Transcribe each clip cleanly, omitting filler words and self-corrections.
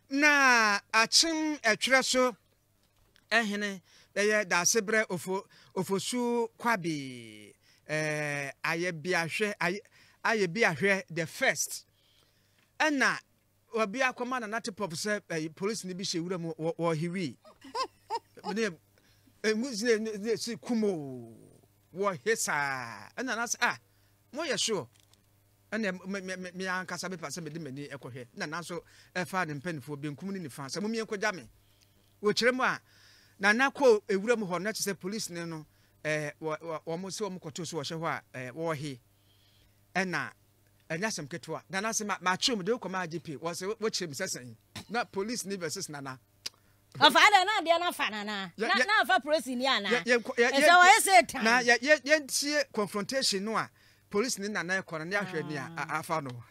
na achim etwere so ehene eye da sebre ofosu kwabi aye biahwe the first na obi akoma na natipop say police ni bi hewura mu wo hiwi ne emuzine si kumo wo hesa na nas mo ye sure ana me ankasa be pase me de mani ekohwe na nanso efa ne mpanifo benkum ni nifa sa mo mi enkoja me wo kire mu a na nakọ ewura mu ho na che police ne no wo mo se wo mo koto so wo hye ho a wo he na anyasem ketwa na na se ma chum de ko ma GP wo se wo chim sesan na police ni versus nana afa na de na fa nana na afa police ni ana eso wo se tan na ye tie confrontation no a police ni nana e kono ne ahwe ni afa no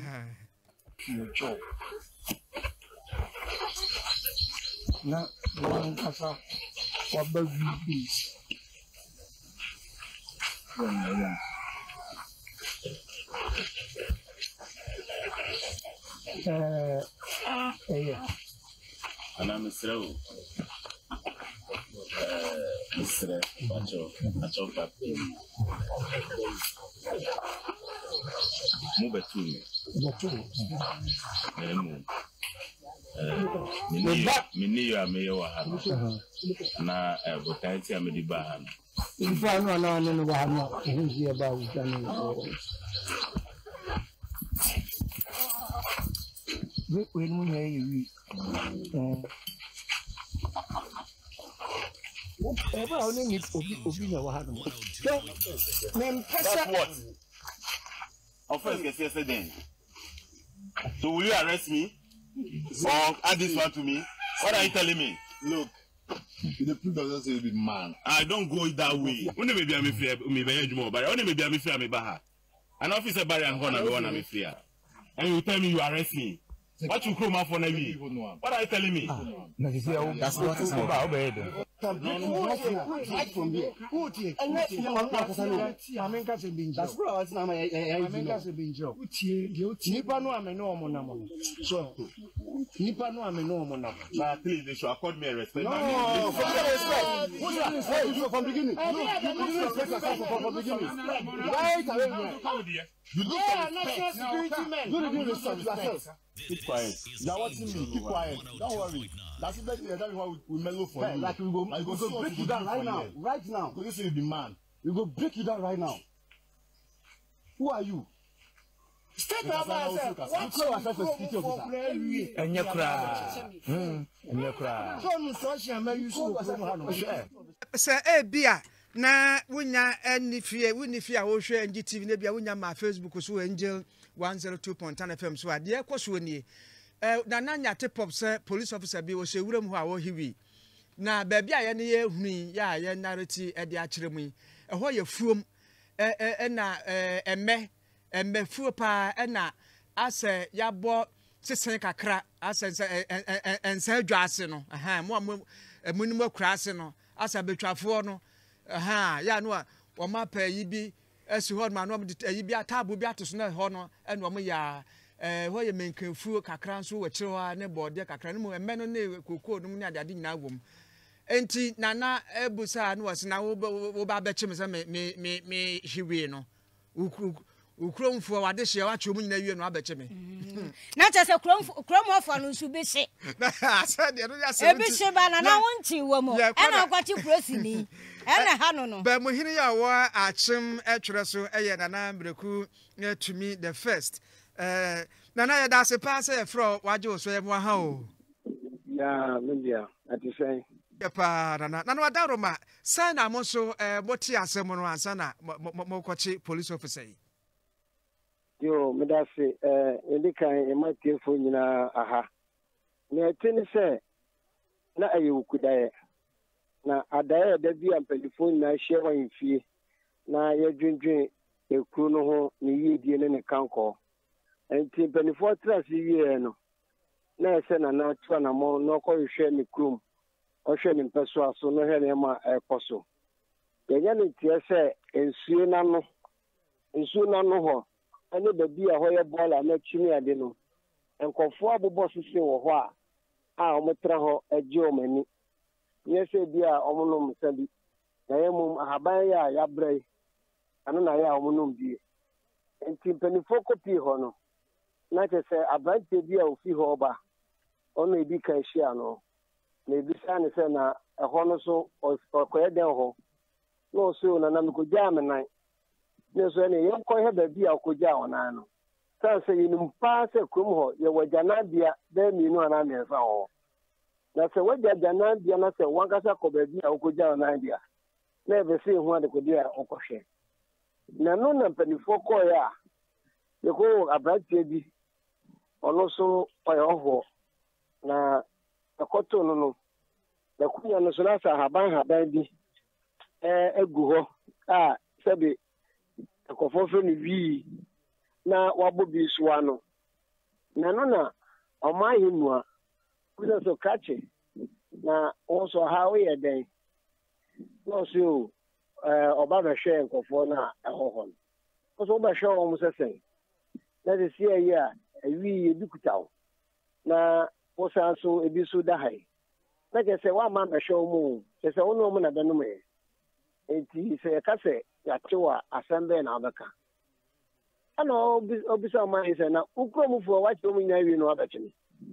na one kasa waba VP ana misrao misra bacho papi mu betumi mini yo ameyo wa hano na botanti amedi ba hano ifano na neno ba hano hinzi ya ba utani we mu nye yi eba oni ni obi na wa hano that's what offense get yesterday so will you arrest me or add this one to me? What are you telling me? Look, the proof doesn't say you be man. I don't go that way. Only maybe I'm fear me by you but only maybe I'm fear me baha. An officer barry and honor me one am fear. And you tell me you arrest me. What you come out for me? What are you telling me? That's what it's about. That's what please, they should accord me a respect. No, from beginning. From beginning. Right away. You not security men. You didn't respect yourself. Keep quiet. You're watching me. Keep quiet. Don't worry. That's why we mellow for you. Like we go break you down right now. Right now. Because you say you be man. We go break you down right now. Who are you? Step out by yourself. You call yourself a security officer. Enyekra. Come social man you so say bia na wunya enifie a wo hwe NGTV na bia wunya ma Facebook so Angel 102.10 FM so ade ekoso nie na nanya tip-up say police officer bi wo hewuram ho a wo hiwi na ba bia ye ne ye huni ya ye narrative e de akire mu ho ye fuom na emme fuo pa na ase yabo sesen kakra ase ensa adwase no mo munum akura ase no ase betwafo no ya no a o ma pa yi bi esi ho ma no yi bi atabo bi atoso na ho no eno mo ya ho ye menkanfuo kakra nso wo kire ho ne bode kakra no mo emme no ne kokoo no ne ade nyina wom enti nana ebusa no wase na wo ba be chim se me hiwi no ukromfo wade hye wa twom nyina wie no abeche me na chese kromfo no nsu be hye asa de no ya se e be hye ba na wonchi wo mo e na kwachi prosi ni e na ha no ba mo hini ya wo achim etwere so eye nana mbreku tumi the first nana ya da se pass e fro waje wo so ye mo ha o ya media ati say pa nana wadaro ma sai na mo so moti asem no ansa na mo kwachi police officer yo medase indikan ematifo nyina aha na etini se na ayukudaye na adaye da bi ampelifo na hyewa mfie na yedwendwen ekru no ho ne yedie ne kanko enti penifo trase wie no na ese na twa na mo no ko hwe ne krum o hwe ne mpeso aso no he ne ma ekoso yenya ne tie se ensuo na no ho ane baby a hoye bola na chimi ade no enkofo abobọ sisi wo ho a omotra ho agye omani nye se bia omonom sabi na yemum ahaban ya yabrɛ ano na ya omonom bi enti panifo kopi ho no na kyese abante bia ofi ho ba ono ebi ka hia no na ebi sa ne se na ɛhɔ no so ɔkɔyɛ den hɔ no so na mekogya amenan ne so ne yɛnkɔ hɛ baabi a ɔkɔgya ɔnan no sɛ yɛnim paa sɛ kurom hɔ yɛwɔ gyanabea bɛɛ mmienu anaa mmiɛnsa hɔ na sɛ wagya gyanabea na sɛ wankasa kɔ baabi a ɔkɔgya ɔnan bea na ɛbɛsɛ ɛhu adekɔdeɛ a ɔkɔhwɛ na no na mpanimfoɔ kɔɔeɛ a yɛkɔ aberanteɛ bi ɔno so ɔyɛ ɔhɔ na ɛkɔtoo no na kunya no so na sa haban bi egu hɔ a sɛbe ɛkɔfɔfɛ no wii na wabɔ bi soa no na no na ɔma ayɛ nua kusa so kakye na wɔn so ha woyɛ dɛn na ɔso ɔba bɛhwɛ nkɔfoɔ no a ɛhɔ hɔ no ɔso wobɛhwɛ wɔn sɛsɛn na de si ayi a awi ebi kuta wo na wɔsan so ebi so da ha yi na kyerɛ sɛ woama bɛhwɛ wo mu kyerɛ sɛ wo ne ɔmo na bɛnom ɛ enti sɛ yɛka sɛ yɛakyew a asɛm bɛɛ na wobɛka ana obisa ɔma yi sɛ na wokuromufoɔ wakyerɛ mu nya awie no wabɛkyene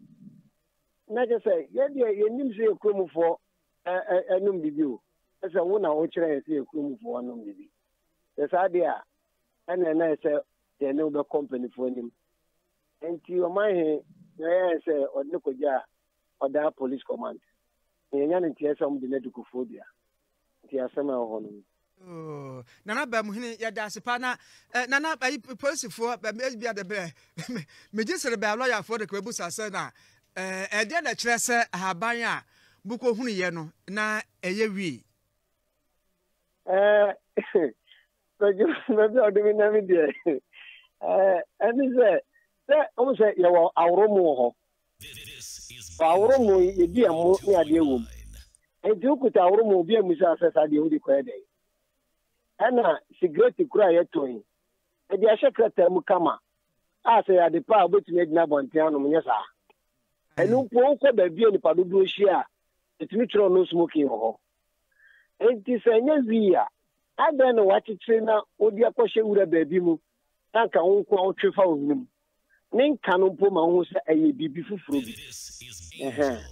na kyerɛ sɛ yɛdeɛ yɛnim sɛ yɛkuromufoɔ anom bibi o sɛ wo na wokyerɛ yɛ sɛ yɛkuromufoɔ anom bibi sɛ saa deɛ a ɛna ɛna sɛ yɛne wobɛkɔ mpanifoɔ anim enti ɔma he na yɛyɛ sɛ ɔde ne kɔgya a ɔda police command yɛnya ne nteɛ sɛ ɔmde no adukufoɔ dua nti asɛm a ɛwɔ hɔ no nana ba mu hene yɛda ase pa na nana ayi polisifoɔ bia de bɛ megye sere bɛ lɔyafoɔ de kɔbu sasɛ na ɛdeɛ na kyerɛ sɛ ahaban a bukɔ hunu yɛ no na ɛyɛ wie baabi a ɔde me na me deɛ ɛne sɛ ɔmo sɛ yɛwɔ aworomo wɔ hɔ aworomo yɛdi ɛmo ne adeɛ wɔ mu enti wokuta aworomo bi a mu sɛ asɛ saa deɛ wode kɔɛ dɛn ɛna sigareti kura a yɛtɔn ɛde ahyɛ krataa mu kama a sɛ yɛade pa a wobɛtumi agyina abɔnten anom nyɛ saa ɛno mpo wokɔ baabi a nipa dodoɔ hyia a ɛtumi kyerɛ no smoking wɔ hɔ enti sɛ ɛnyɛ wii a adɛn na wakyekyere na wode akɔhyɛ wura baabi mu na nka wo nko a wotwe fa wo hwenem ne nka no mpo ma wo ho sɛ ɛyɛ biribi foforɔ bi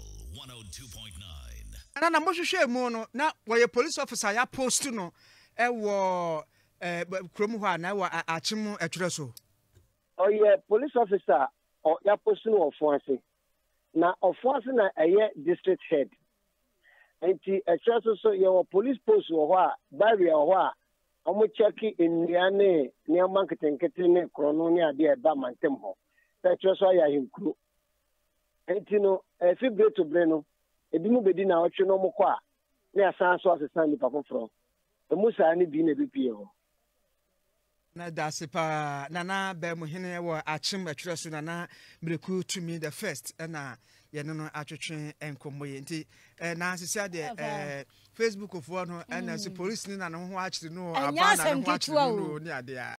ana na mohwehwɛ mu no na wɔyɛ police officer ya post no ɛwɔ kurom hɔ a na ɛwɔ akyem ɛtwerɛ so ɔyɛ police officer ya post no ɔfo ase na ɔfo ase na ɛyɛ district head enti ɛtwerɛ so yɛwɔ police post wɔ hɔ a barrier wɔ hɔ a ɔmo kyɛke nnua ne nneɛma nketenkete ne korɔno ne adeɛ ɛba mantam hɔ sɛ ɛtwerɛ so ayɛ ahenkuro enti no ɛfi bere to bere no ebi mu bedi na ɔtwe no ɔmo kɔ a ne asan so asesa nipa foforɔ emu saa ne bi na ebi pie hɔ na dase pa nana ba mu hene wɔ akyem atwerɛ so nana mreku to me the first ɛna yɛne no atwetwe nkɔmmɔ yɛ nti na sisia de Facebook foɔ no ɛna so police ni na no ho akyere no aba na no ho akyere no ne ade a